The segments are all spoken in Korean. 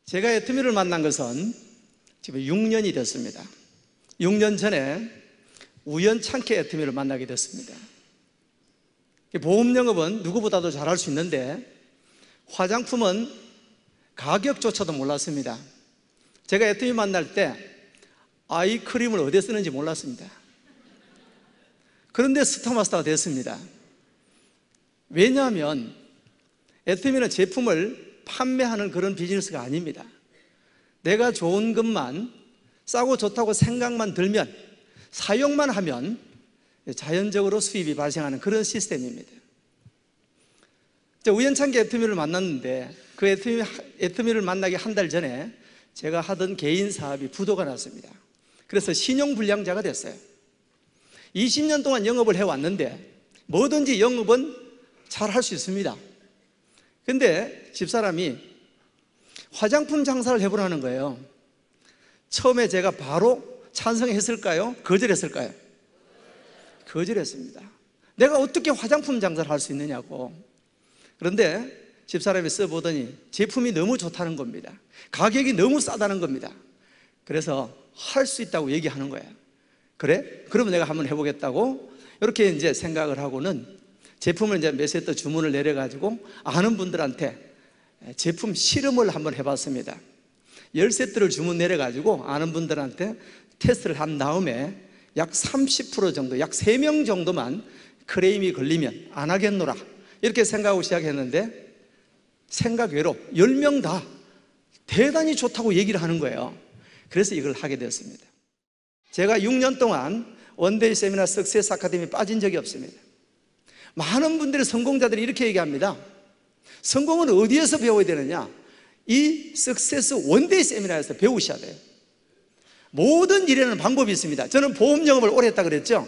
제가 애터미를 만난 것은 지금 6년이 됐습니다. 6년 전에 우연찮게 애터미를 만나게 됐습니다. 보험 영업은 누구보다도 잘할 수 있는데 화장품은 가격조차도 몰랐습니다. 제가 애터미 만날 때 아이크림을 어디에 쓰는지 몰랐습니다. 그런데 스타마스터가 됐습니다. 왜냐하면 애터미는 제품을 판매하는 그런 비즈니스가 아닙니다. 내가 좋은 것만, 싸고 좋다고 생각만 들면, 사용만 하면 자연적으로 수입이 발생하는 그런 시스템입니다. 우연찮게 애터미를 만났는데 그 애터미를 만나기 한 달 전에 제가 하던 개인 사업이 부도가 났습니다. 그래서 신용불량자가 됐어요. 20년 동안 영업을 해왔는데 뭐든지 영업은 잘 할 수 있습니다. 근데 집사람이 화장품 장사를 해보라는 거예요. 처음에 제가 바로 찬성했을까요? 거절했을까요? 거절했습니다. 내가 어떻게 화장품 장사를 할 수 있느냐고. 그런데 집사람이 써보더니 제품이 너무 좋다는 겁니다. 가격이 너무 싸다는 겁니다. 그래서 할 수 있다고 얘기하는 거예요. 그래? 그러면 내가 한번 해보겠다고 이렇게 이제 생각을 하고는 제품을 이제 몇 세트 주문을 내려가지고 아는 분들한테 제품 실험을 한번 해봤습니다. 10세트를 주문 내려가지고 아는 분들한테 테스트를 한 다음에 약 30% 정도, 약 3명 정도만 크레임이 걸리면 안 하겠노라 이렇게 생각하고 시작했는데 생각 외로 10명 다 대단히 좋다고 얘기를 하는 거예요. 그래서 이걸 하게 되었습니다. 제가 6년 동안 원데이 세미나 석세스 아카데미에 빠진 적이 없습니다. 많은 분들이, 성공자들이 이렇게 얘기합니다. 성공은 어디에서 배워야 되느냐? 이 석세스 원데이 세미나에서 배우셔야 돼요. 모든 일에는 방법이 있습니다. 저는 보험 영업을 오래 했다 그랬죠?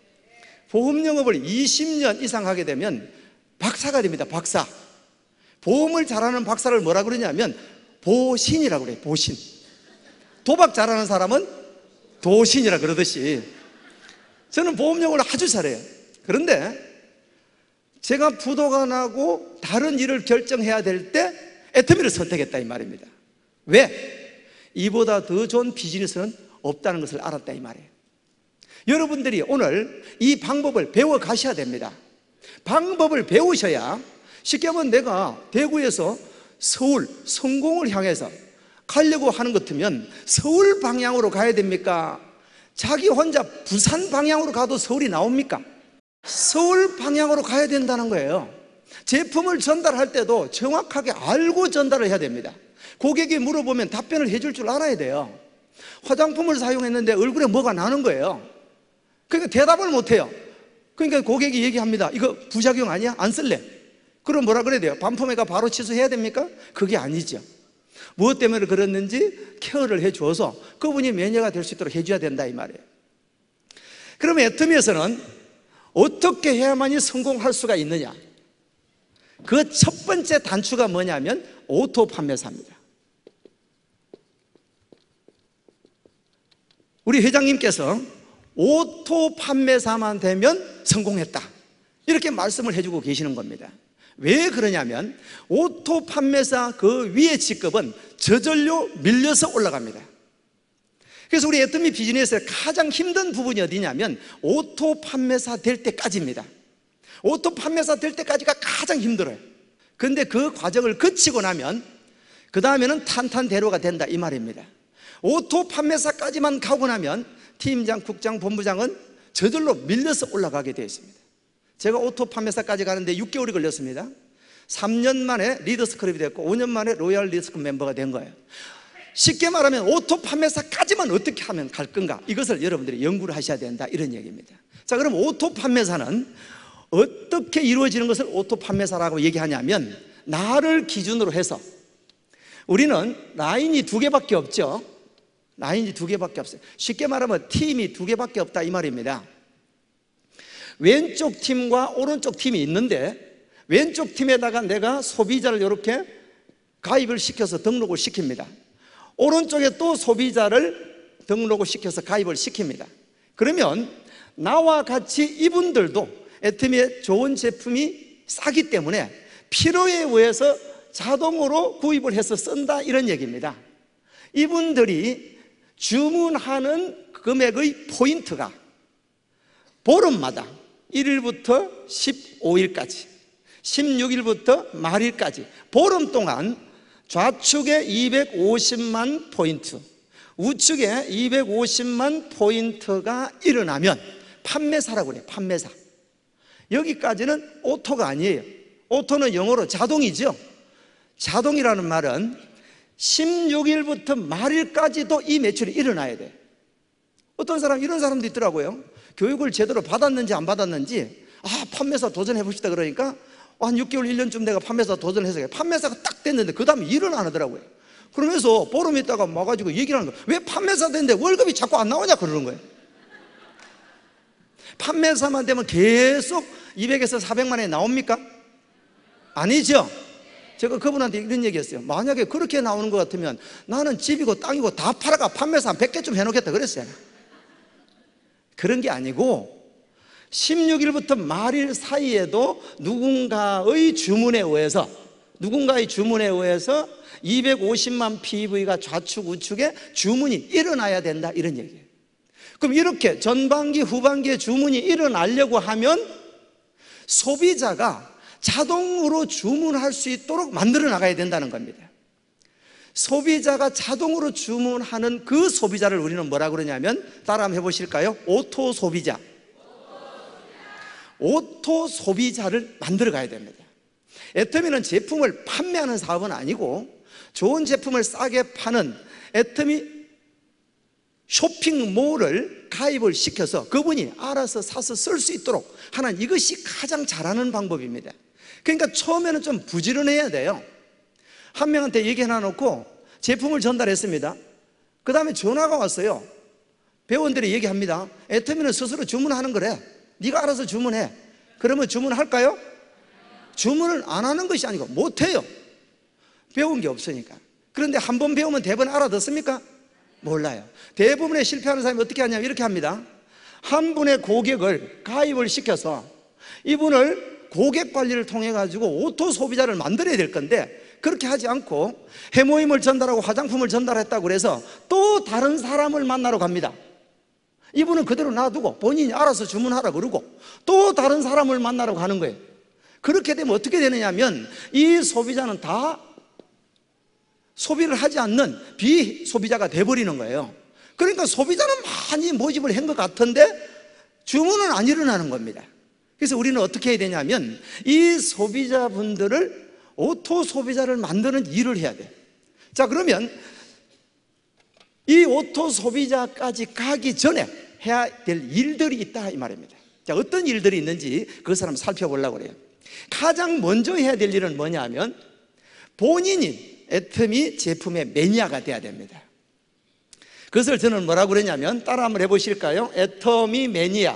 보험 영업을 20년 이상 하게 되면 박사가 됩니다. 박사. 보험을 잘하는 박사를 뭐라 그러냐면 보신이라고 그래요. 보신. 도박 잘하는 사람은 도신이라 그러듯이 저는 보험 영업을 아주 잘해요. 그런데 제가 부도가 나고 다른 일을 결정해야 될 때 애터미를 선택했다 이 말입니다. 왜? 이보다 더 좋은 비즈니스는 없다는 것을 알았다 이 말이에요. 여러분들이 오늘 이 방법을 배워 가셔야 됩니다. 방법을 배우셔야, 쉽게 하면 내가 대구에서 서울 성공을 향해서 가려고 하는 것 같으면 서울 방향으로 가야 됩니까? 자기 혼자 부산 방향으로 가도 서울이 나옵니까? 서울 방향으로 가야 된다는 거예요. 제품을 전달할 때도 정확하게 알고 전달을 해야 됩니다. 고객이 물어보면 답변을 해줄 줄 알아야 돼요. 화장품을 사용했는데 얼굴에 뭐가 나는 거예요. 그러니까 대답을 못해요. 그러니까 고객이 얘기합니다. 이거 부작용 아니야? 안 쓸래. 그럼 뭐라 그래야 돼요? 반품해가 바로 취소해야 됩니까? 그게 아니죠. 무엇 때문에 그랬는지 케어를 해줘서 그분이 매니아가 될 수 있도록 해줘야 된다 이 말이에요. 그러면 애터미에서는 어떻게 해야만이 성공할 수가 있느냐? 그 첫 번째 단추가 뭐냐면 오토 판매사입니다. 우리 회장님께서 오토 판매사만 되면 성공했다 이렇게 말씀을 해주고 계시는 겁니다. 왜 그러냐면 오토 판매사 그 위의 직급은 저절로 밀려서 올라갑니다. 그래서 우리 애터미 비즈니스의 가장 힘든 부분이 어디냐면 오토 판매사 될 때까지입니다. 오토 판매사 될 때까지가 가장 힘들어요. 그런데 그 과정을 거치고 나면 그 다음에는 탄탄대로가 된다 이 말입니다. 오토 판매사까지만 가고 나면 팀장, 국장, 본부장은 저절로 밀려서 올라가게 되어 있습니다. 제가 오토 판매사까지 가는데 6개월이 걸렸습니다. 3년 만에 리더스클럽이 됐고 5년 만에 로얄 리더스클럽 멤버가 된 거예요. 쉽게 말하면 오토 판매사까지만 어떻게 하면 갈 건가, 이것을 여러분들이 연구를 하셔야 된다 이런 얘기입니다. 자, 그럼 오토 판매사는 어떻게 이루어지는 것을 오토 판매사라고 얘기하냐면 나를 기준으로 해서 우리는 라인이 2개밖에 없죠. 라인이 2개밖에 없어요. 쉽게 말하면 팀이 2개밖에 없다 이 말입니다. 왼쪽 팀과 오른쪽 팀이 있는데 왼쪽 팀에다가 내가 소비자를 이렇게 가입을 시켜서 등록을 시킵니다. 오른쪽에 또 소비자를 등록을 시켜서 가입을 시킵니다. 그러면 나와 같이 이분들도 애터미의 좋은 제품이 싸기 때문에 필요에 의해서 자동으로 구입을 해서 쓴다, 이런 얘기입니다. 이분들이 주문하는 금액의 포인트가 보름마다 1일부터 15일까지, 16일부터 말일까지 보름 동안 좌측에 250만 포인트, 우측에 250만 포인트가 일어나면 판매사라고 그래요. 판매사. 여기까지는 오토가 아니에요. 오토는 영어로 자동이죠. 자동이라는 말은 16일부터 말일까지도 이 매출이 일어나야 돼. 어떤 사람, 이런 사람도 있더라고요. 교육을 제대로 받았는지 안 받았는지, 판매사 도전해 봅시다 그러니까 한 6개월, 1년쯤 내가 판매사 도전해서 판매사가 딱 됐는데 그 다음에 일을 안 하더라고요. 그러면서 보름 있다가 와가지고 얘기를 하는 거예요. 왜 판매사 됐는데 월급이 자꾸 안 나오냐 그러는 거예요. 판매사만 되면 계속 200에서 400만 원이 나옵니까? 아니죠. 제가 그분한테 이런 얘기했어요. 만약에 그렇게 나오는 것 같으면 나는 집이고 땅이고 다 팔아가 판매사 한 100개쯤 해놓겠다 그랬어요. 그런 게 아니고 16일부터 말일 사이에도 누군가의 주문에 의해서 250만 PV가 좌측 우측에 주문이 일어나야 된다, 이런 얘기예요. 그럼 이렇게 전반기 후반기에 주문이 일어나려고 하면 소비자가 자동으로 주문할 수 있도록 만들어 나가야 된다는 겁니다. 소비자가 자동으로 주문하는 그 소비자를 우리는 뭐라 그러냐면, 따라 한번 해보실까요? 오토 소비자. 오토 소비자를 만들어 가야 됩니다. 애터미는 제품을 판매하는 사업은 아니고 좋은 제품을 싸게 파는 애터미 쇼핑몰을 가입을 시켜서 그분이 알아서 사서 쓸 수 있도록 하는, 이것이 가장 잘하는 방법입니다. 그러니까 처음에는 좀 부지런해야 돼요. 한 명한테 얘기 하나 놓고 제품을 전달했습니다. 그 다음에 전화가 왔어요. 회원들이 얘기합니다. 애터미는 스스로 주문하는 거래. 네가 알아서 주문해. 그러면 주문할까요? 주문을 안 하는 것이 아니고 못해요. 배운 게 없으니까. 그런데 한 번 배우면 대부분 알아듣습니까? 몰라요. 대부분의 실패하는 사람이 어떻게 하냐면 이렇게 합니다. 한 분의 고객을 가입을 시켜서 이분을 고객 관리를 통해 가지고 오토 소비자를 만들어야 될 건데, 그렇게 하지 않고 해모임을 전달하고 화장품을 전달했다고 그래서 또 다른 사람을 만나러 갑니다. 이분은 그대로 놔두고 본인이 알아서 주문하라 그러고 또 다른 사람을 만나러 가는 거예요. 그렇게 되면 어떻게 되느냐면 이 소비자는 다 소비를 하지 않는 비소비자가 돼버리는 거예요. 그러니까 소비자는 많이 모집을 한 것 같은데 주문은 안 일어나는 겁니다. 그래서 우리는 어떻게 해야 되냐면 이 소비자분들을 오토 소비자를 만드는 일을 해야 돼요. 자, 그러면 이 오토 소비자까지 가기 전에 해야 될 일들이 있다, 이 말입니다. 자, 어떤 일들이 있는지 그것을 한번 살펴보려고 그래요. 가장 먼저 해야 될 일은 뭐냐 하면 본인이 애터미 제품의 매니아가 돼야 됩니다. 그것을 저는 뭐라고 그러냐면, 따라 한번 해보실까요? 애터미 매니아.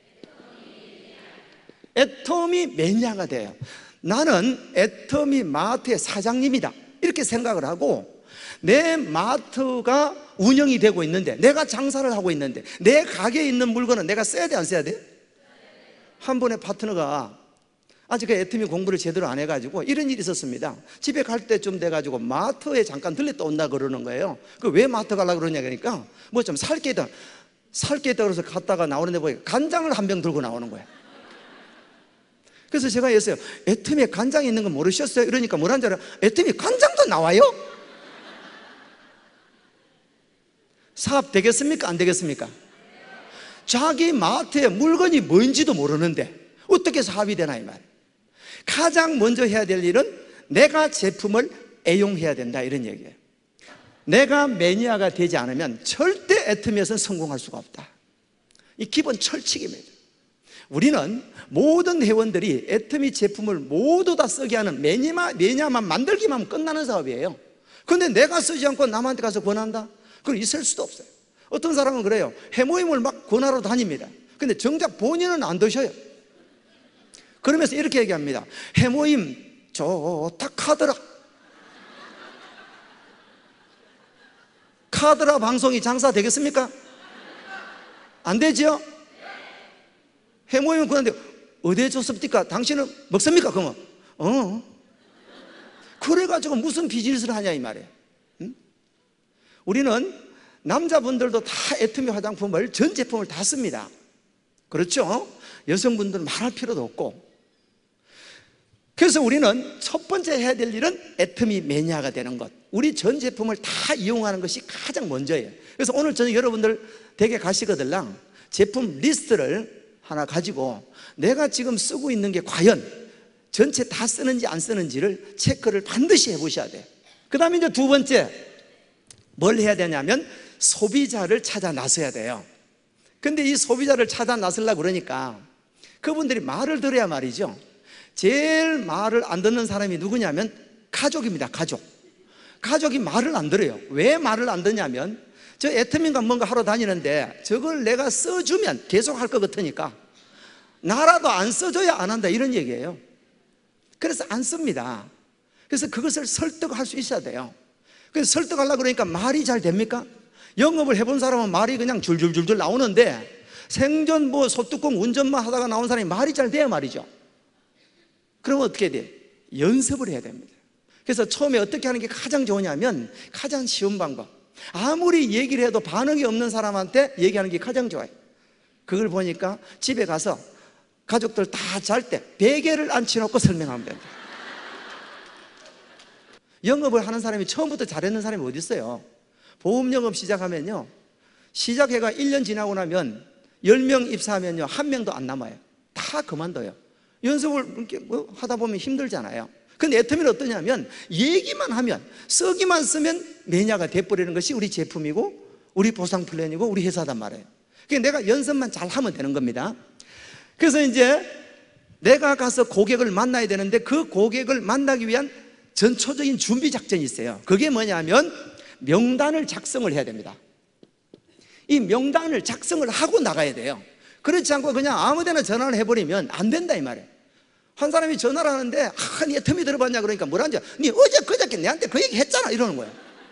애터미 매니아가 돼요. 나는 애터미 마트의 사장님이다, 이렇게 생각을 하고 내 마트가 운영이 되고 있는데, 내가 장사를 하고 있는데 내 가게에 있는 물건은 내가 써야 돼, 안 써야 돼? 한 분의 파트너가 아직 그 애터미 공부를 제대로 안 해가지고 이런 일이 있었습니다. 집에 갈 때쯤 돼가지고 마트에 잠깐 들렸다 온다 그러는 거예요. 그 왜 마트 가려고 그러냐 그러니까 뭐 좀 살 게 있다 그래서 갔다가 나오는데 보니까 간장을 한 병 들고 나오는 거예요. 그래서 제가 했어요. 애터미에 간장이 있는 거 모르셨어요? 이러니까 뭐라는 줄 알아요? 애터미 간장도 나와요? 사업 되겠습니까? 안 되겠습니까? 자기 마트에 물건이 뭔지도 모르는데 어떻게 사업이 되나, 이 말. 가장 먼저 해야 될 일은 내가 제품을 애용해야 된다, 이런 얘기예요. 내가 매니아가 되지 않으면 절대 애터미에서는 성공할 수가 없다. 이 기본 철칙입니다. 우리는 모든 회원들이 애터미 제품을 모두 다 쓰게 하는 매니아만 만들기만 하면 끝나는 사업이에요. 그런데 내가 쓰지 않고 남한테 가서 권한다? 그건 있을 수도 없어요. 어떤 사람은 그래요. 해모임을 막 권하러 다닙니다. 근데 정작 본인은 안 드셔요. 그러면서 이렇게 얘기합니다. 해모임 좋다 카더라. 카더라 방송이 장사 되겠습니까? 안 되죠? 해모임은 그런데 어디에 줬습니까? 당신은 먹습니까? 그러면 그래가지고 무슨 비즈니스를 하냐 이 말이에요. 응? 우리는 남자분들도 다 애터미 화장품을 전 제품을 다 씁니다. 그렇죠? 여성분들은 말할 필요도 없고. 그래서 우리는 첫 번째 해야 될 일은 애터미 매니아가 되는 것. 우리 전 제품을 다 이용하는 것이 가장 먼저예요. 그래서 오늘 저는 여러분들 댁에 가시거들랑 제품 리스트를 하나 가지고 내가 지금 쓰고 있는 게 과연 전체 다 쓰는지 안 쓰는지를 체크를 반드시 해보셔야 돼요. 그 다음에 이제 두 번째 뭘 해야 되냐면 소비자를 찾아 나서야 돼요. 근데 이 소비자를 찾아 나서려고 그러니까 그분들이 말을 들어야 말이죠. 제일 말을 안 듣는 사람이 누구냐면 가족입니다. 가족이 말을 안 들어요. 왜 말을 안 듣냐면 저 애터미인가 뭔가 하러 다니는데 저걸 내가 써주면 계속 할 것 같으니까 나라도 안 써줘야 안 한다 이런 얘기예요. 그래서 안 씁니다. 그래서 그것을 설득할 수 있어야 돼요. 그래서 설득하려고 그러니까 말이 잘 됩니까? 영업을 해본 사람은 말이 그냥 줄줄줄줄 나오는데 생전 뭐 소뚜껑 운전만 하다가 나온 사람이 말이 잘 돼야 말이죠. 그러면 어떻게 돼요? 연습을 해야 됩니다. 그래서 처음에 어떻게 하는 게 가장 좋으냐면 가장 쉬운 방법, 아무리 얘기를 해도 반응이 없는 사람한테 얘기하는 게 가장 좋아요. 그걸 보니까 집에 가서 가족들 다 잘 때 베개를 앉혀놓고 설명하면 됩니다. 영업을 하는 사람이 처음부터 잘했는 사람이 어디 있어요? 보험 영업 시작하면요, 시작해가 1년 지나고 나면 10명 입사하면요 1명도 안 남아요. 다 그만둬요. 연습을 이렇게 뭐 하다 보면 힘들잖아요. 근데 애터미는 어떠냐면 얘기만 하면, 쓰기만 쓰면 매니아가 돼버리는 것이 우리 제품이고 우리 보상 플랜이고 우리 회사단 말이에요. 그러니까 내가 연습만 잘 하면 되는 겁니다. 그래서 이제 내가 가서 고객을 만나야 되는데 그 고객을 만나기 위한 전초적인 준비 작전이 있어요. 그게 뭐냐면 명단을 작성을 해야 됩니다. 이 명단을 작성을 하고 나가야 돼요. 그렇지 않고 그냥 아무데나 전화를 해버리면 안 된다 이 말이에요. 한 사람이 전화를 하는데 니 애터미 들어봤냐 그러니까 뭐라는지, 니 어제 그저께 내한테 그 얘기 했잖아 이러는 거예요.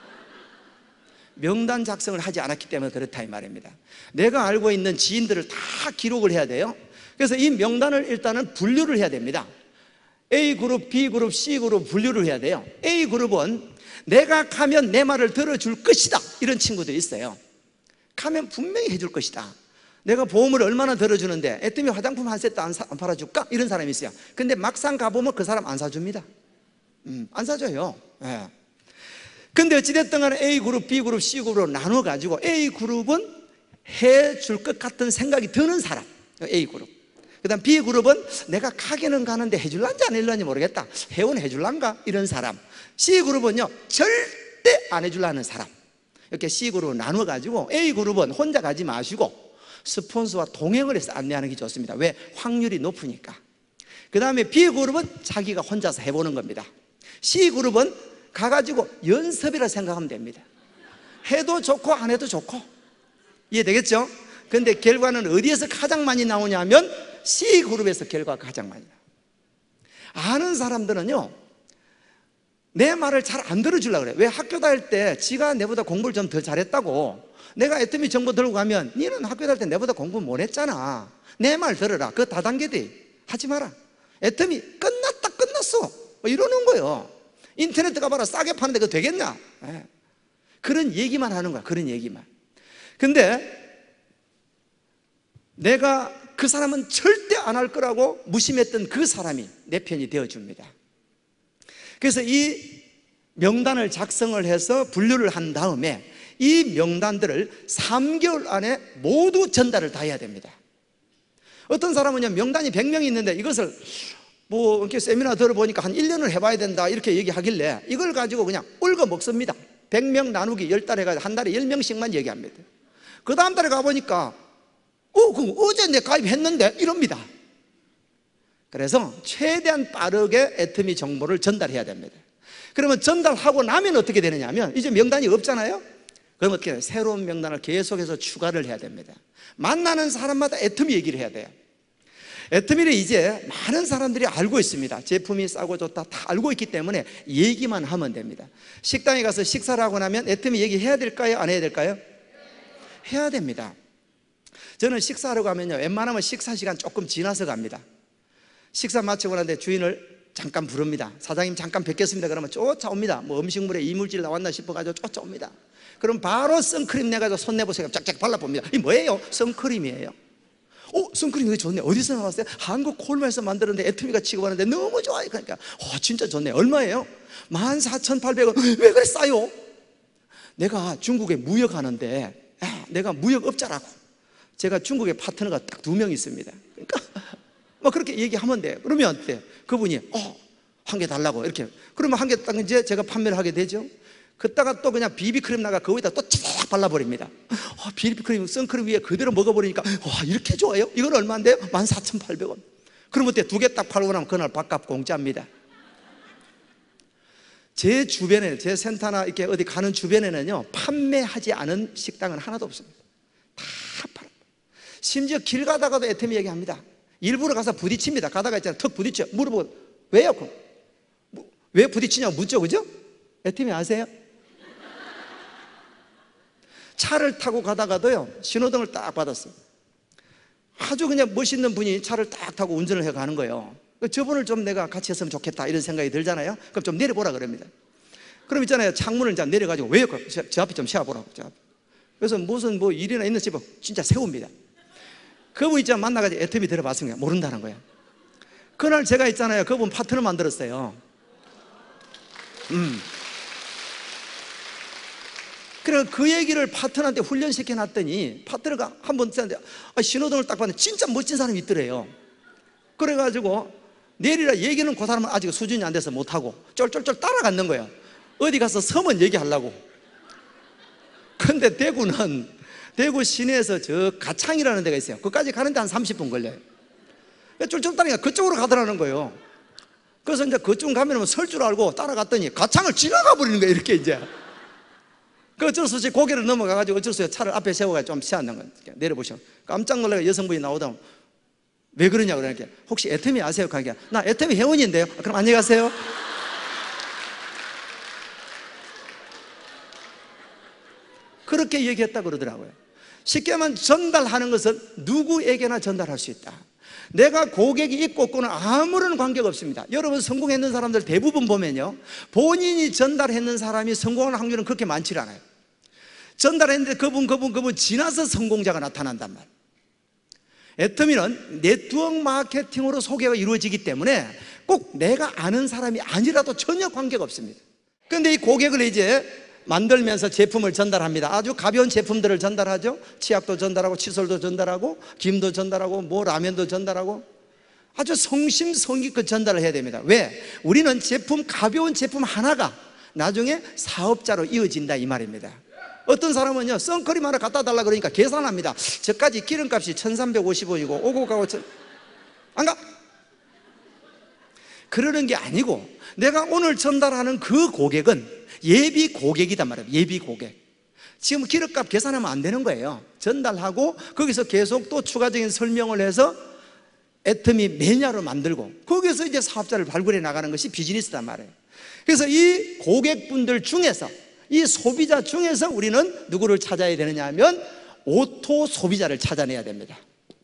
명단 작성을 하지 않았기 때문에 그렇다 이 말입니다. 내가 알고 있는 지인들을 다 기록을 해야 돼요. 그래서 이 명단을 일단은 분류를 해야 됩니다. A그룹, B그룹, C그룹 분류를 해야 돼요. A그룹은 내가 가면 내 말을 들어줄 것이다 이런 친구들이 있어요. 가면 분명히 해줄 것이다. 내가 보험을 얼마나 들어주는데 애터미 화장품 한 세트 안 팔아줄까? 이런 사람이 있어요. 근데 막상 가보면 그 사람 안 사줍니다. 안 사줘요. 예. 근데 어찌됐든 간에 A그룹, B그룹, C그룹으로 나눠가지고 A그룹은 해줄 것 같은 생각이 드는 사람, A그룹. 그 다음 B그룹은 내가 가기는 가는데 해줄란지 안 해줄란지 모르겠다, 회원 해줄란가? 이런 사람. C그룹은요 절대 안 해줄라는 사람. 이렇게 C그룹으로 나눠가지고 A그룹은 혼자 가지 마시고 스폰서와 동행을 해서 안내하는 게 좋습니다. 왜? 확률이 높으니까. 그 다음에 B그룹은 자기가 혼자서 해보는 겁니다. C그룹은 가가지고 연습이라 생각하면 됩니다. 해도 좋고 안 해도 좋고. 이해되겠죠? 근데 결과는 어디에서 가장 많이 나오냐면 C그룹에서 결과가 가장 많이 나와요. 아는 사람들은요 내 말을 잘 안 들어주려고 그래요. 왜? 학교 다닐 때 지가 내보다 공부를 좀 더 잘했다고 내가 애터미 정보 들고 가면 니는 학교 다닐 때 내보다 공부 못 했잖아, 내 말 들어라, 그거 다단계돼, 하지 마라, 애터미 끝났다 끝났어 뭐 이러는 거예요. 인터넷 가봐라, 싸게 파는데 그거 되겠냐? 그런 얘기만 하는 거야. 그런 얘기만. 근데 내가 그 사람은 절대 안 할 거라고 무심했던 그 사람이 내 편이 되어줍니다. 그래서 이 명단을 작성을 해서 분류를 한 다음에 이 명단들을 3개월 안에 모두 전달을 다 해야 됩니다. 어떤 사람은요 명단이 100명이 있는데 이것을 뭐 이렇게 세미나 들어보니까 한 1년을 해봐야 된다 이렇게 얘기하길래 이걸 가지고 그냥 울고 먹습니다. 100명 나누기 10달 해가지고 한 달에 10명씩만 얘기합니다. 그 다음 달에 가보니까 그럼 어제 내 가입했는데 이럽니다. 그래서 최대한 빠르게 애터미 정보를 전달해야 됩니다. 그러면 전달하고 나면 어떻게 되느냐면 이제 명단이 없잖아요. 그럼 어떻게 해요? 새로운 명단을 계속해서 추가를 해야 됩니다. 만나는 사람마다 애터미 얘기를 해야 돼요. 애터미를 이제 많은 사람들이 알고 있습니다. 제품이 싸고 좋다 다 알고 있기 때문에 얘기만 하면 됩니다. 식당에 가서 식사를 하고 나면 애터미 얘기해야 될까요? 안 해야 될까요? 해야 됩니다. 저는 식사하러 가면요 웬만하면 식사 시간 조금 지나서 갑니다. 식사 마치고 나는데 주인을 잠깐 부릅니다. 사장님 잠깐 뵙겠습니다. 그러면 쫓아옵니다. 뭐 음식물에 이물질 나왔나 싶어가지고 쫓아옵니다. 그럼 바로 선크림 내가지고 손 내보세요. 짝짝 발라봅니다. 이 뭐예요? 선크림이에요. 선크림 되게 좋네. 어디서 나왔어요? 한국 콜마에서 만들었는데 애터미가 취급하는데 너무 좋아요. 그러니까 진짜 좋네. 얼마예요? 14,800원. 왜 그래 싸요? 내가 중국에 무역하는데 내가 무역업자라고. 제가 중국에 파트너가 딱 2명 있습니다. 그러니까 막 그렇게 얘기하면 돼요. 그러면 어때? 그분이 한 개 달라고 이렇게. 그러면 한 개 딱 이제 제가 판매를 하게 되죠. 그다가 또 그냥 비비크림 나가 거기다 또 쫙 발라버립니다. 비비크림 선크림 위에 그대로 먹어버리니까 이렇게 좋아요? 이건 얼마인데요? 14,800원. 그러면 어때? 2개 딱 팔고 나면 그날 밥값 공짜입니다. 제 주변에, 제 센터나 이렇게 어디 가는 주변에는요, 판매하지 않은 식당은 하나도 없습니다. 다 팔아. 심지어 길 가다가도 애터미 얘기합니다. 일부러 가서 부딪힙니다. 가다가 있잖아요, 턱 부딪혀. 물어보고 왜요? 왜 부딪히냐고 묻죠, 그죠? 애터미 아세요? 차를 타고 가다가도요, 신호등을 딱 받았어요. 아주 그냥 멋있는 분이 차를 딱 타고 운전을 해 가는 거예요. 저분을 좀 내가 같이 했으면 좋겠다 이런 생각이 들잖아요. 그럼 좀 내려보라 그럽니다. 그럼 있잖아요, 창문을 이제 내려가지고 왜요? 저 앞에 좀 세워보라고. 그래서 무슨 뭐 일이나 있는 집은 진짜 세웁니다. 그분 있잖아요, 만나가지고 애터미 들어봤으니까 모른다는 거예요. 그날 제가 있잖아요, 그분 파트너 만들었어요. 그래서 그 얘기를 파트너한테 훈련시켜 놨더니 파트너가 한번 신호등을 딱 봤는데 진짜 멋진 사람이 있더래요. 그래가지고 내리라 얘기는 그 사람은 아직 수준이 안 돼서 못하고 쫄쫄쫄 따라갔는 거예요. 어디 가서 서면 얘기하려고. 근데 대구는 대구 시내에서 저 가창이라는 데가 있어요. 그까지 가는데 한 30분 걸려요. 쫄쫄 따라니까 그쪽으로 가더라는 거예요. 그래서 이제 그쪽 가면 설 줄 알고 따라갔더니 가창을 지나가 버리는 거예요. 이렇게 이제. 그 어쩔 수 없이 고개를 넘어가가지고 어쩔 수 없이 차를 앞에 세워가지고 좀 세웠는 거예요. 내려보시면 깜짝 놀라가 여성분이 나오다 왜 그러냐고 그러니까 혹시 애터미 아세요? 그러니까 나 애터미 회원인데요. 그럼 안녕히 가세요. 그렇게 얘기했다 그러더라고요. 쉽게 말하면 전달하는 것은 누구에게나 전달할 수 있다. 내가 고객이 있고 없고는 아무런 관계가 없습니다. 여러분 성공했는 사람들 대부분 보면요, 본인이 전달했는 사람이 성공하는 확률은 그렇게 많지 않아요. 전달했는데 그분 지나서 성공자가 나타난단 말이에요. 애터미는 네트워크 마케팅으로 소개가 이루어지기 때문에 꼭 내가 아는 사람이 아니라도 전혀 관계가 없습니다. 그런데 이 고객을 이제 만들면서 제품을 전달합니다. 아주 가벼운 제품들을 전달하죠. 치약도 전달하고 칫솔도 전달하고 김도 전달하고 뭐 라면도 전달하고 아주 성심성의껏 전달을 해야 됩니다. 왜? 우리는 가벼운 제품 하나가 나중에 사업자로 이어진다 이 말입니다. 어떤 사람은요, 선크림 하나 갖다 달라 그러니까 계산합니다. 저까지 기름값이 1,350원이고 오고 가고 안 가? 그러는 게 아니고 내가 오늘 전달하는 그 고객은 예비 고객이단 말이에요. 예비 고객. 지금 기름값 계산하면 안 되는 거예요. 전달하고 거기서 계속 또 추가적인 설명을 해서 애터미 매니아로 만들고 거기서 이제 사업자를 발굴해 나가는 것이 비즈니스단 말이에요. 그래서 이 고객분들 중에서, 이 소비자 중에서 우리는 누구를 찾아야 되느냐 하면 오토 소비자를 찾아내야 됩니다.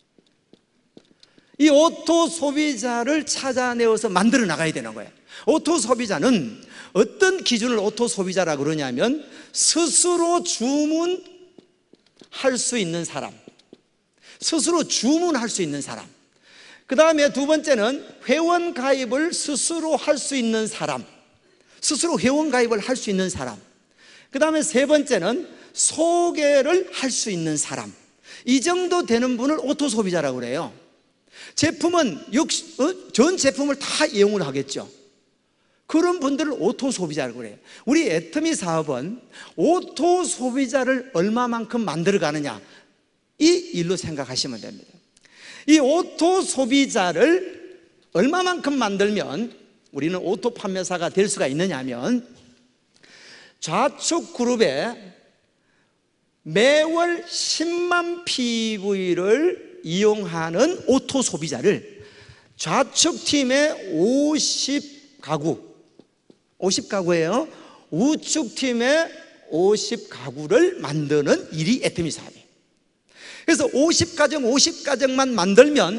이 오토 소비자를 찾아내어서 만들어 나가야 되는 거예요. 오토 소비자는 어떤 기준을 오토 소비자라고 그러냐면 스스로 주문할 수 있는 사람, 스스로 주문할 수 있는 사람. 그 다음에 두 번째는 회원 가입을 스스로 할 수 있는 사람, 스스로 회원 가입을 할 수 있는 사람. 그 다음에 세 번째는 소개를 할 수 있는 사람. 이 정도 되는 분을 오토 소비자라고 그래요. 제품은 역시 전 제품을 다 이용을 하겠죠. 그런 분들을 오토 소비자라고 그래요. 우리 애터미 사업은 오토 소비자를 얼마만큼 만들어 가느냐, 이 일로 생각하시면 됩니다. 이 오토 소비자를 얼마만큼 만들면 우리는 오토 판매사가 될 수가 있느냐 하면 좌측 그룹에 매월 10만 PV를 이용하는 오토 소비자를 좌측 팀의 50가구예요. 우측 팀의 50가구를 만드는 일이 애터미 사업이에요. 그래서 50가정만 만들면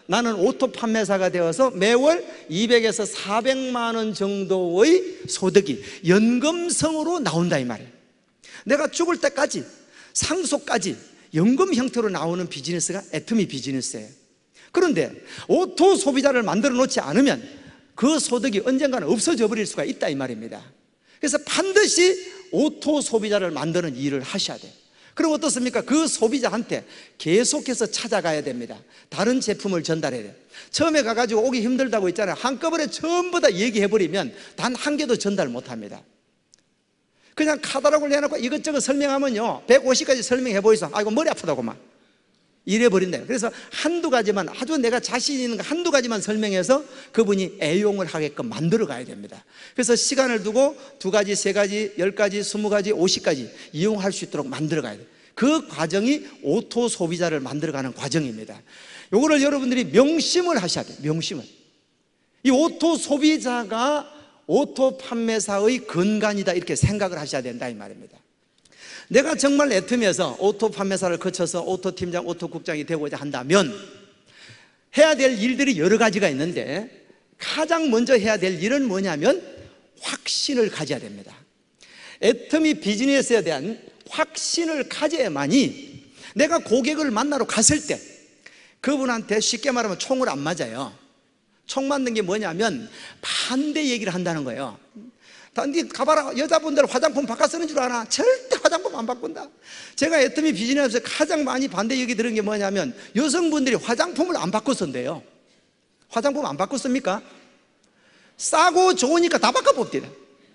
나는 오토 판매사가 되어서 매월 200에서 400만 원 정도의 소득이 연금성으로 나온다 이 말이에요. 내가 죽을 때까지 상속까지 연금 형태로 나오는 비즈니스가 애터미 비즈니스예요. 그런데 오토 소비자를 만들어 놓지 않으면 그 소득이 언젠가는 없어져 버릴 수가 있다 이 말입니다. 그래서 반드시 오토 소비자를 만드는 일을 하셔야 돼요. 그럼 어떻습니까? 그 소비자한테 계속해서 찾아가야 됩니다. 다른 제품을 전달해야 돼요. 처음에 가가지고 오기 힘들다고 했잖아요. 한꺼번에 전부 다 얘기해버리면 단 한 개도 전달 못합니다. 그냥 카탈로그를 내놓고 이것저것 설명하면요 150가지 설명해 보이소. 아이고 머리 아프다고 막 이래버린대요. 그래서 한두 가지만, 아주 내가 자신 있는 거 한두 가지만 설명해서 그분이 애용을 하게끔 만들어 가야 됩니다. 그래서 시간을 두고 2가지, 3가지, 10가지, 20가지, 50가지 이용할 수 있도록 만들어 가야 돼요. 그 과정이 오토 소비자를 만들어 가는 과정입니다. 요거를 여러분들이 명심을 하셔야 돼요. 명심을. 이 오토 소비자가 오토 판매사의 근간이다 이렇게 생각을 하셔야 된다 이 말입니다. 내가 정말 애터미에서 오토 판매사를 거쳐서 오토 팀장, 오토 국장이 되고자 한다면 해야 될 일들이 여러 가지가 있는데 가장 먼저 해야 될 일은 뭐냐면 확신을 가져야 됩니다. 애터미 비즈니스에 대한 확신을 가져야만이 내가 고객을 만나러 갔을 때 그분한테 쉽게 말하면 총을 안 맞아요. 총 맞는 게 뭐냐면 반대 얘기를 한다는 거예요. 니 가봐라, 여자분들 화장품 바꿔 쓰는 줄 아나? 절대 화장품 안 바꾼다. 제가 애터미 비즈니스에서 가장 많이 반대 얘기 들은 게 뭐냐면 여성분들이 화장품을 안 바꿔 쓴대요. 화장품 안 바꿔 씁니까? 싸고 좋으니까 다 바꿔 봅니다.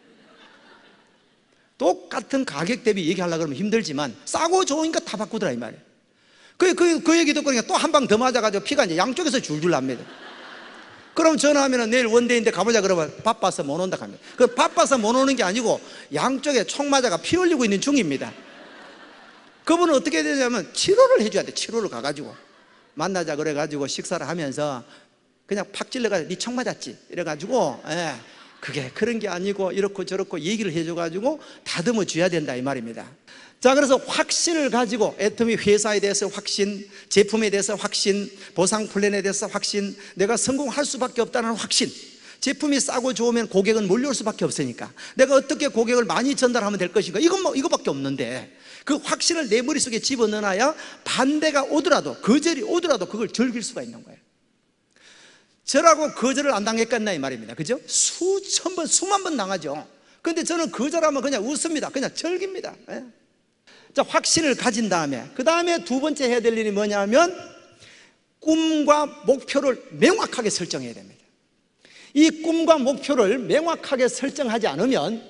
똑같은 가격 대비 얘기하려고 그러면 힘들지만 싸고 좋으니까 다 바꾸더라 이 말이에요. 그 얘기 듣고 또 한 방 더 맞아가지고 피가 이제 양쪽에서 줄줄 납니다. 그럼 전화하면 내일 원데이인데 가보자 그러면 바빠서 못 온다 합니다. 그 바빠서 못 오는 게 아니고 양쪽에 총 맞아가 피 흘리고 있는 중입니다. 그분은 어떻게 해야 되냐면 치료를 해줘야 돼. 치료를 가가지고 만나자 그래가지고 식사를 하면서 그냥 팍 찔러가지고 니 총 맞았지 이래가지고 그게 그런 게 아니고 이렇고 저렇고 얘기를 해줘가지고 다듬어 줘야 된다 이 말입니다. 자, 그래서 확신을 가지고 애터미 회사에 대해서 확신, 제품에 대해서 확신, 보상 플랜에 대해서 확신, 내가 성공할 수밖에 없다는 확신. 제품이 싸고 좋으면 고객은 몰려올 수밖에 없으니까 내가 어떻게 고객을 많이 전달하면 될 것인가, 이거밖에 없는데 그 확신을 내 머릿속에 집어넣어놔야 반대가 오더라도, 거절이 오더라도 그걸 즐길 수가 있는 거예요. 저라고 거절을 안 당했겠나 이 말입니다. 그죠? 수천 번, 수만 번 당하죠. 근데 저는 거절하면 그냥 웃습니다. 그냥 즐깁니다. 자, 확신을 가진 다음에 그 다음에 두 번째 해야 될 일이 뭐냐면 꿈과 목표를 명확하게 설정해야 됩니다. 이 꿈과 목표를 명확하게 설정하지 않으면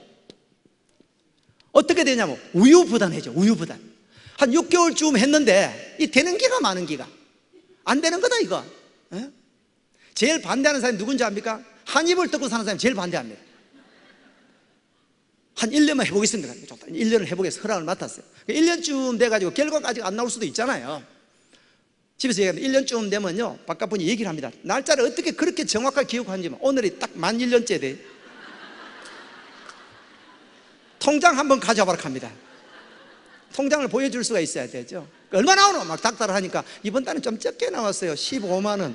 어떻게 되냐면 우유부단해져. 우유부단. 한 6개월쯤 했는데 이 되는 기가 많은 기가 안 되는 거다 이거. 제일 반대하는 사람이 누군지 압니까? 한 입을 뜯고 사는 사람이 제일 반대합니다. 한 1년만 해보겠습니다. 1년을 해보겠습니다. 허락을 맡았어요. 1년쯤 돼가지고 결과가 아직 안 나올 수도 있잖아요. 집에서 얘기하면 1년쯤 되면요 바깥분이 얘기를 합니다. 날짜를 어떻게 그렇게 정확하게 기억하는지. 오늘이 딱 만 1년째 돼. 통장 한번 가져와라 합니다. 통장을 보여줄 수가 있어야 되죠. 얼마 나오노? 막 닥달을 하니까 이번 달은 좀 적게 나왔어요. 15만 원.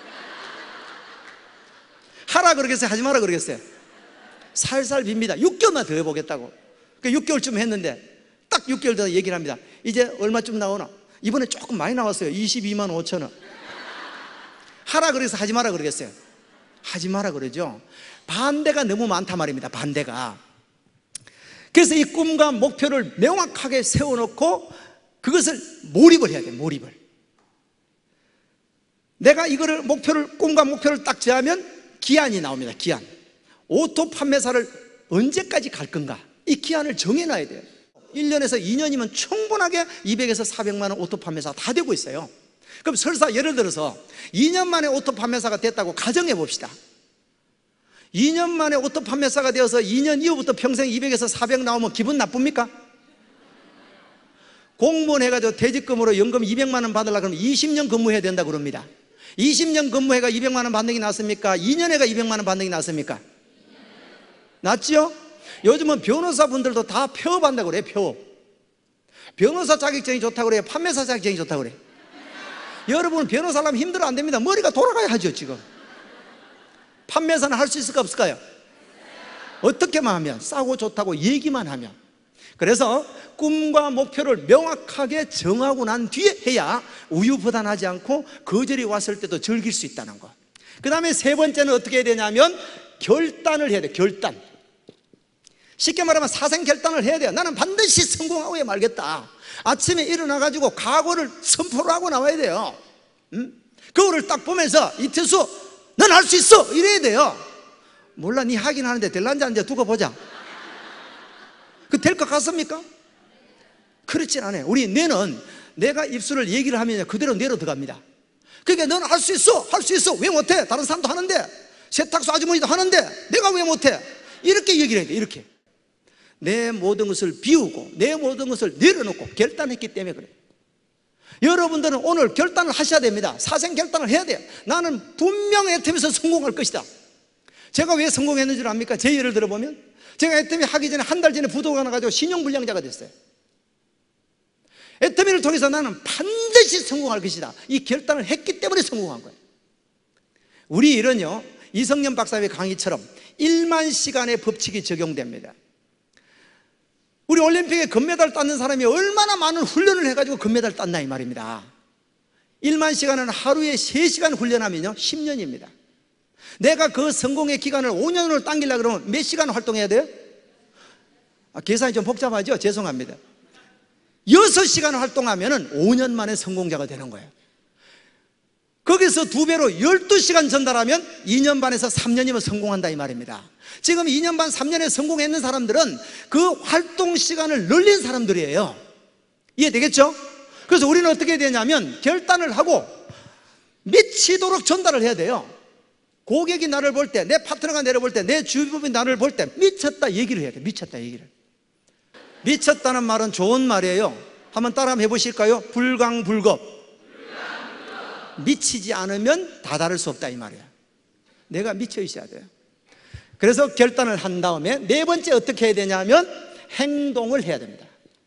하라 그러겠어요? 하지 마라 그러겠어요? 살살 빕니다. 6개월만 더 해보겠다고. 6개월쯤 했는데 딱 6개월 더 얘기를 합니다. 이제 얼마쯤 나오나? 이번에 조금 많이 나왔어요. 22만 5천 원. 하라 그래서 하지 마라 그러겠어요? 하지 마라 그러죠. 반대가 너무 많단 말입니다. 반대가. 그래서 이 꿈과 목표를 명확하게 세워놓고 그것을 몰입을 해야 돼요. 몰입을. 내가 이거를 꿈과 목표를 딱 정하면 기한이 나옵니다. 기한. 오토 판매사를 언제까지 갈 건가? 이 기한을 정해놔야 돼요. 1년에서 2년이면 충분하게 200에서 400만 원 오토 판매사가 다 되고 있어요. 그럼 설사 예를 들어서 2년 만에 오토 판매사가 됐다고 가정해 봅시다. 2년 만에 오토 판매사가 되어서 2년 이후부터 평생 200에서 400 나오면 기분 나쁩니까? 공무원 해가지고 퇴직금으로 연금 200만 원 받으려고 그러면 20년 근무해야 된다 그럽니다. 20년 근무해가 200만 원 받는 게 낫습니까? 2년 해가 200만 원 받는 게 낫습니까? 낫죠? 요즘은 변호사분들도 다 폐업한다고 그래요. 폐업. 변호사 자격증이 좋다고 그래요? 판매사 자격증이 좋다고 그래요? 여러분 변호사 하려면 힘들어 안 됩니다. 머리가 돌아가야 하죠. 지금 판매사는 할 수 있을까 없을까요? 어떻게만 하면, 싸고 좋다고 얘기만 하면. 그래서 꿈과 목표를 명확하게 정하고 난 뒤에 해야 우유부단하지 않고 거절이 왔을 때도 즐길 수 있다는 것. 그 다음에 세 번째는 어떻게 해야 되냐면 결단을 해야 돼. 결단. 쉽게 말하면 사생결단을 해야 돼요. 나는 반드시 성공하고 말겠다. 아침에 일어나가지고 각오를 선포를 하고 나와야 돼요. 거울을 딱 보면서 이태수 넌 할 수 있어 이래야 돼요. 몰라 니 하긴 하는데 될란지 안 돼 두고 보자. 그 될 것 같습니까? 그렇진 않아요. 우리 뇌는 내가 입술을 얘기를 하면 그대로 뇌로 들어갑니다. 그러니까 넌 할 수 있어 할 수 있어. 왜 못해? 다른 사람도 하는데, 세탁소 아주머니도 하는데 내가 왜 못해? 이렇게 얘기를 해야 돼. 이렇게 내 모든 것을 비우고 내 모든 것을 내려놓고 결단했기 때문에 그래요. 여러분들은 오늘 결단을 하셔야 됩니다. 사생 결단을 해야 돼요. 나는 분명 애텀에서 성공할 것이다. 제가 왜 성공했는 줄 압니까? 제 예를 들어보면 제가 애터미 하기 전에 한 달 전에 부도가 나가지고 신용불량자가 됐어요. 애터미를 통해서 나는 반드시 성공할 것이다. 이 결단을 했기 때문에 성공한 거예요. 우리 일은요, 이성년 박사의 강의처럼 1만 시간의 법칙이 적용됩니다. 우리 올림픽에 금메달 땄는 사람이 얼마나 많은 훈련을 해가지고 금메달 땄나 이 말입니다. 1만 시간은 하루에 3시간 훈련하면요 10년입니다. 내가 그 성공의 기간을 5년으로 당기려고 그러면 몇 시간 활동해야 돼요? 계산이 좀 복잡하죠? 죄송합니다. 6시간 활동하면 5년 만에 성공자가 되는 거예요. 거기서 2배로 12시간 전달하면 2년 반에서 3년이면 성공한다 이 말입니다. 지금 2년 반 3년에 성공했는 사람들은 그 활동 시간을 늘린 사람들이에요. 이해되겠죠? 그래서 우리는 어떻게 해야 되냐면 결단을 하고 미치도록 전달을 해야 돼요. 고객이 나를 볼 때, 내 파트너가 나를 볼 때, 내 주변이 나를 볼 때 미쳤다 얘기를 해야 돼. 미쳤다 얘기를. 미쳤다는 말은 좋은 말이에요. 한번 따라 한번 해보실까요? 불강불급. 미치지 않으면 다다를 수 없다 이 말이에요. 내가 미쳐 있어야 돼요. 그래서 결단을 한 다음에 네 번째 어떻게 해야 되냐면 행동을 해야 됩니다.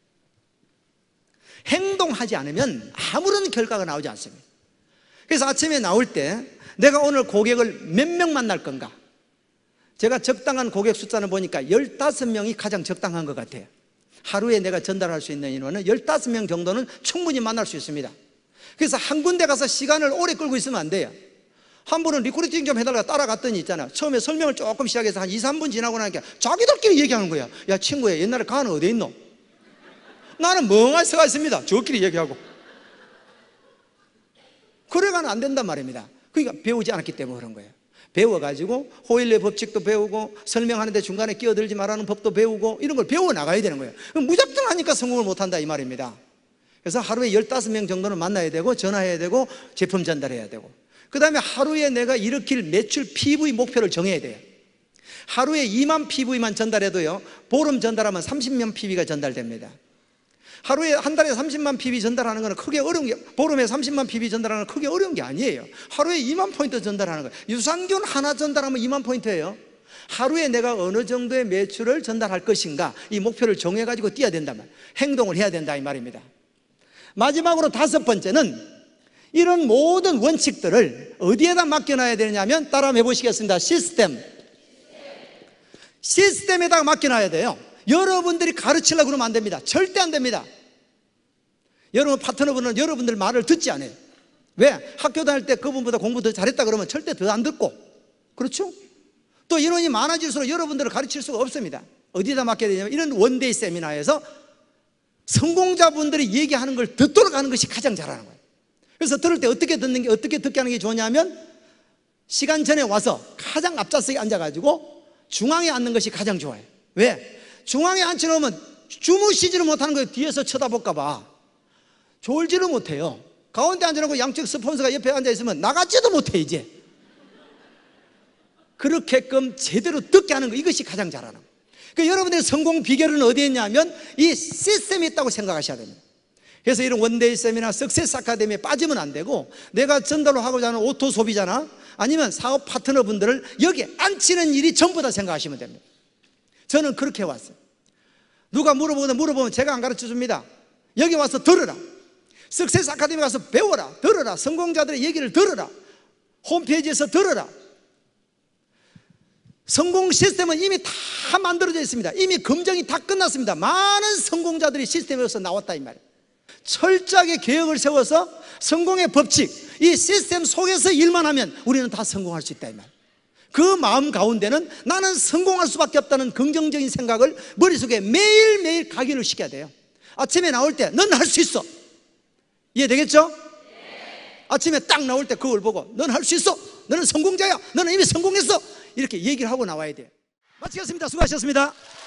행동하지 않으면 아무런 결과가 나오지 않습니다. 그래서 아침에 나올 때 내가 오늘 고객을 몇 명 만날 건가? 제가 적당한 고객 숫자는 보니까 15명이 가장 적당한 것 같아요. 하루에 내가 전달할 수 있는 인원은 15명 정도는 충분히 만날 수 있습니다. 그래서 한 군데 가서 시간을 오래 끌고 있으면 안 돼요. 한 분은 리크루팅 좀 해달라고 따라갔더니 있잖아, 처음에 설명을 조금 시작해서 한 2, 3분 지나고 나니까 자기들끼리 얘기하는 거야. 야 친구야, 옛날에 가는 어디 있노? 나는 멍하니 서가 있습니다. 저끼리 얘기하고. 그래가는 안 된단 말입니다. 그러니까 배우지 않았기 때문에 그런 거예요. 배워가지고 호일의 법칙도 배우고 설명하는데 중간에 끼어들지 말라는 법도 배우고 이런 걸 배워나가야 되는 거예요. 무작정 하니까 성공을 못한다 이 말입니다. 그래서 하루에 15명 정도는 만나야 되고 전화해야 되고 제품 전달해야 되고, 그 다음에 하루에 내가 일으킬 매출 PV 목표를 정해야 돼요. 하루에 2만 PV만 전달해도요 보름 전달하면 30만 PV가 전달됩니다. 하루에 한 달에 30만 PV 전달하는 거는 크게 어려운 게, 보름에 30만 PV 전달하는 건 크게 어려운 게 아니에요. 하루에 2만 포인트 전달하는 거예요. 유산균 하나 전달하면 2만 포인트예요. 하루에 내가 어느 정도의 매출을 전달할 것인가 이 목표를 정해가지고 뛰어야 된다면 행동을 해야 된다 이 말입니다. 마지막으로 5번째는 이런 모든 원칙들을 어디에다 맡겨놔야 되냐면 따라 한번 해보시겠습니다. 시스템에다가 맡겨놔야 돼요. 여러분들이 가르치려고 그러면 안 됩니다. 절대 안 됩니다. 여러분 파트너분은 여러분들 말을 듣지 않아요. 왜? 학교 다닐 때 그분보다 공부 더 잘했다 그러면 절대 더 안 듣고, 그렇죠? 또 인원이 많아질수록 여러분들을 가르칠 수가 없습니다. 어디다 맡겨야 되냐면 이런 원데이 세미나에서 성공자분들이 얘기하는 걸 듣도록 하는 것이 가장 잘하는 거예요. 그래서 들을 때 어떻게 듣는 게, 어떻게 듣게 하는 게 좋냐면 시간 전에 와서 가장 앞좌석에 앉아가지고 중앙에 앉는 것이 가장 좋아요. 왜? 중앙에 앉혀놓으면 주무시지를 못하는 거예요. 뒤에서 쳐다볼까봐 졸지를 못해요. 가운데 앉아놓고 양쪽 스폰서가 옆에 앉아있으면 나가지도 못해. 이제 그렇게끔 제대로 듣게 하는 거, 이것이 가장 잘하는 거예요. 그러니까 여러분들의 성공 비결은 어디에 있냐면 이 시스템이 있다고 생각하셔야 됩니다. 그래서 이런 원데이 세미나, 석세스 아카데미에 빠지면 안 되고, 내가 전달로 하고자 하는 오토 소비자나 아니면 사업 파트너분들을 여기 앉히는 일이 전부 다 생각하시면 됩니다. 저는 그렇게 왔어요. 누가 물어보면 제가 안 가르쳐 줍니다. 여기 와서 들으라. 석세스 아카데미 가서 배워라, 들어라. 성공자들의 얘기를 들어라. 홈페이지에서 들어라. 성공 시스템은 이미 다 만들어져 있습니다. 이미 검증이 다 끝났습니다. 많은 성공자들이 시스템에서 나왔다 이 말이에요. 철저하게 계획을 세워서 성공의 법칙, 이 시스템 속에서 일만 하면 우리는 다 성공할 수 있다 이 말이에요. 그 마음 가운데는 나는 성공할 수밖에 없다는 긍정적인 생각을 머릿속에 매일매일 각인을 시켜야 돼요. 아침에 나올 때 넌 할 수 있어. 이해되겠죠? 아침에 딱 나올 때 그걸 보고 넌 할 수 있어. 너는 성공자야. 너는 이미 성공했어. 이렇게 얘기를 하고 나와야 돼요. 마치겠습니다. 수고하셨습니다.